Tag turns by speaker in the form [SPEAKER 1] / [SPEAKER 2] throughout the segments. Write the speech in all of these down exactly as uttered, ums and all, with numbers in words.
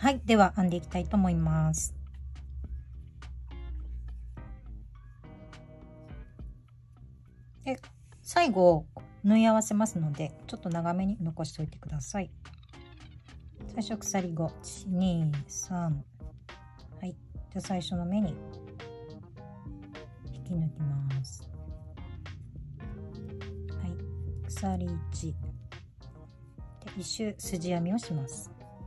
[SPEAKER 1] はい、では編んでいきたいと思います。で最後縫い合わせますので、ちょっと長めに残しておいてください。最初鎖ご、いち、に、さん。はい。じゃあ最初の目に引き抜きます。はい。鎖いち。で一周筋編みをします。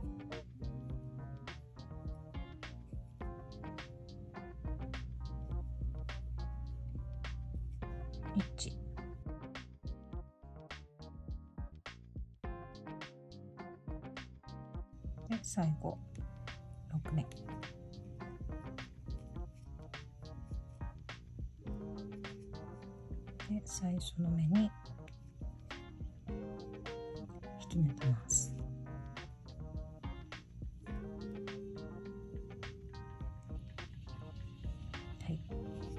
[SPEAKER 1] いち。で最後ろくめ。で最初の目に引き抜きます。はい。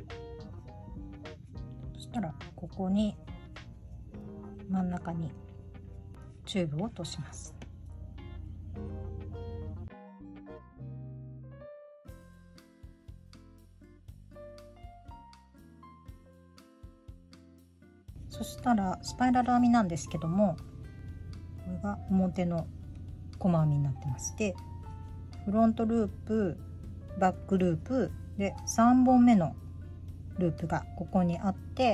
[SPEAKER 1] そしたらここに真ん中にチューブを通します。そしたらスパイラル編みなんですけども、これが表の細編みになってます。でフロントループ、バックループでさんぼんめのループがここにあって、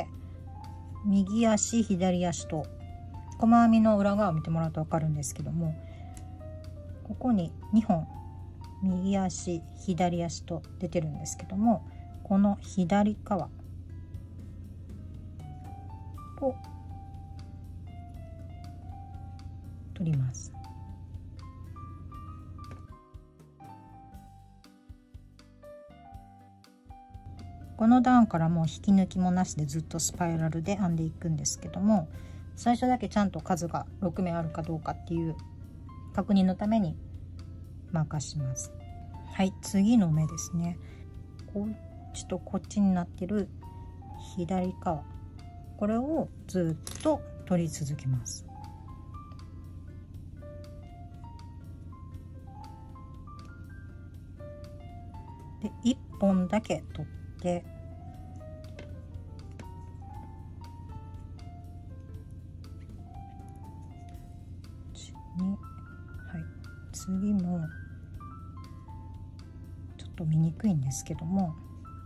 [SPEAKER 1] 右足左足と細編みの裏側を見てもらうと分かるんですけども、ここににほん右足左足と出てるんですけども、この左側を取ります。この段からもう引き抜きもなしでずっとスパイラルで編んでいくんですけども、最初だけちゃんと数がろくめあるかどうかっていう確認のためにマーカーします。はい、次の目ですね。こっちとこっちになってる左側、これをずっと取り続けます。でいっぽんだけ取ってに、はい、次もちょっと見にくいんですけども、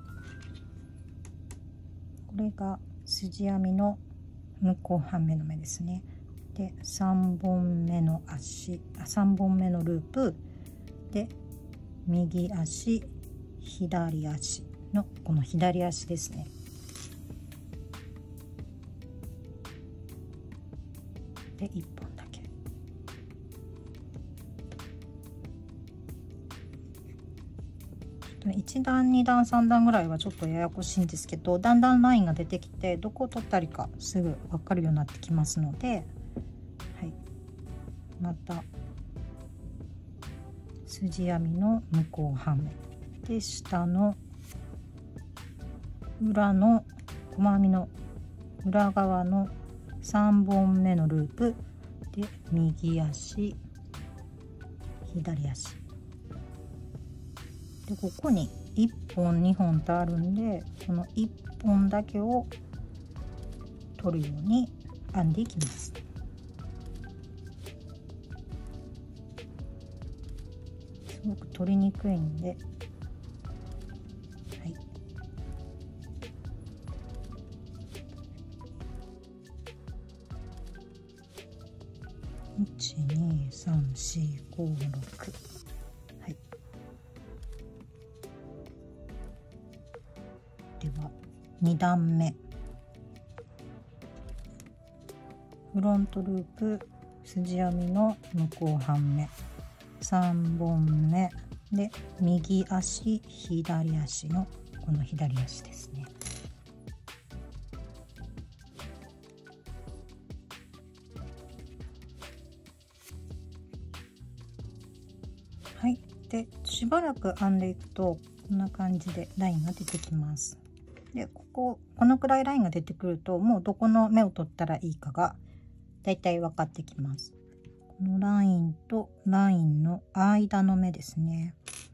[SPEAKER 1] これが筋編みの向こう半目の目ですね。でさんぼんめの足あさんぼんめのループで右足左足のこの左足ですね。でいっぽんだけ。いち段に段さん段ぐらいはちょっとややこしいんですけど、だんだんラインが出てきてどこを取ったりかすぐ分かるようになってきますので、はい、また筋編みの向こう半目で下の裏の細編みの裏側のさんぼんめのループで右足左足で、ここにいっぽんにほんとあるんで、このいっぽんだけを取るように編んでいきます。すごく取りにくいんで、はい、いち、に、さん、し、ご、ろく、はい。ではに段目、フロントループ筋編みの向こう半目さんぼんめで右足左足のこの左足ですね。はい。でしばらく編んでいくとこんな感じでラインが出てきます。でこここのくらいラインが出てくると、もうどこの目を取ったらいいかがだいたい分かってきます。ここのラインとラインの間の目ですね。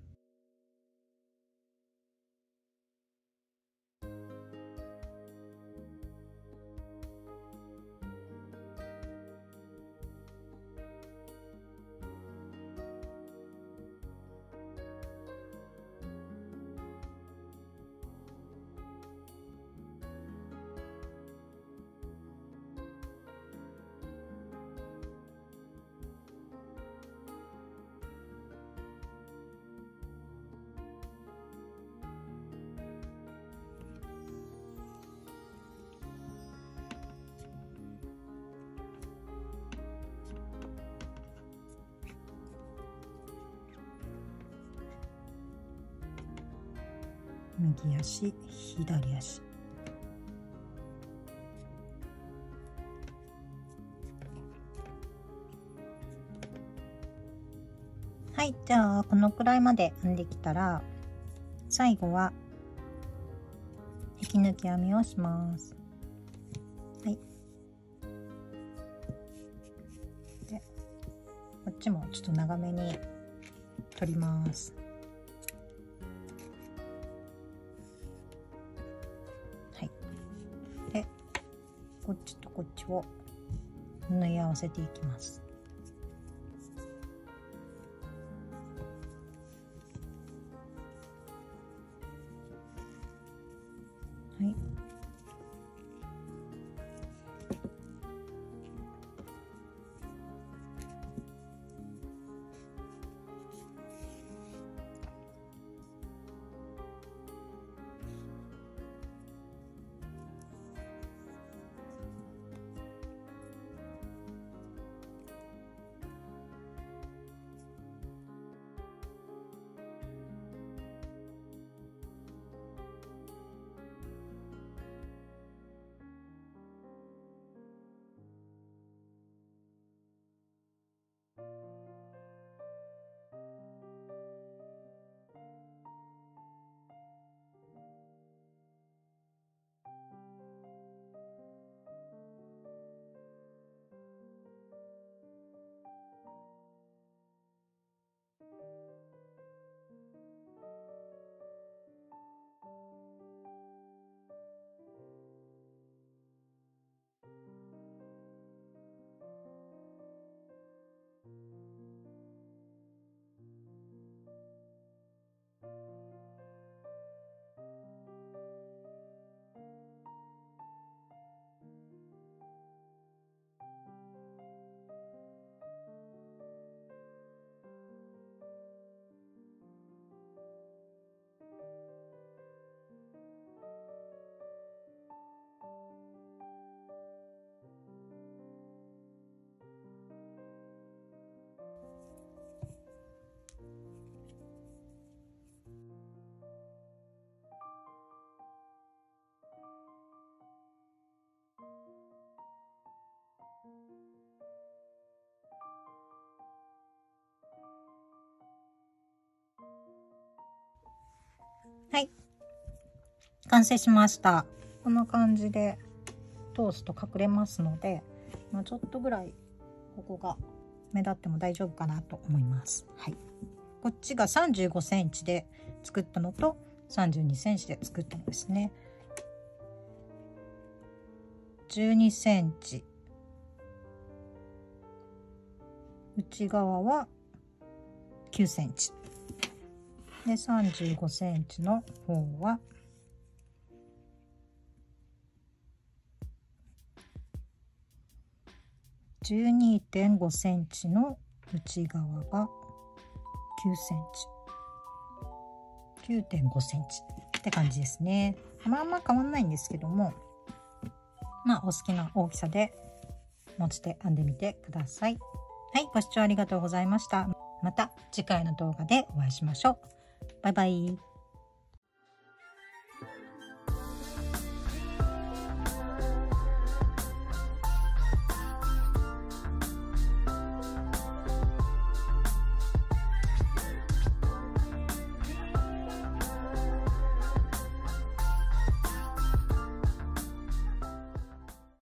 [SPEAKER 1] 右足、左足。はい、じゃあこのくらいまで編んできたら、最後は引き抜き編みをします。はい。で、こっちもちょっと長めに取ります。はい。で、こっちとこっちを縫い合わせていきます。はい。はい。完成しました。こんな感じで通すと隠れますので、まあ、ちょっとぐらいここが目立っても大丈夫かなと思います。はい。こっちがさんじゅうごセンチで作ったのとさんじゅうにセンチで作ったのですね。じゅうにセンチ。内側はきゅうセンチ。で、さんじゅうごセンチの方はじゅうにてんごセンチの内側がきゅうセンチ。きゅうてんごセンチって感じですね。まあまあ変わんないんですけども、まあお好きな大きさで持ち手編んでみてください。はい、ご視聴ありがとうございました。また次回の動画でお会いしましょう。バイバイ。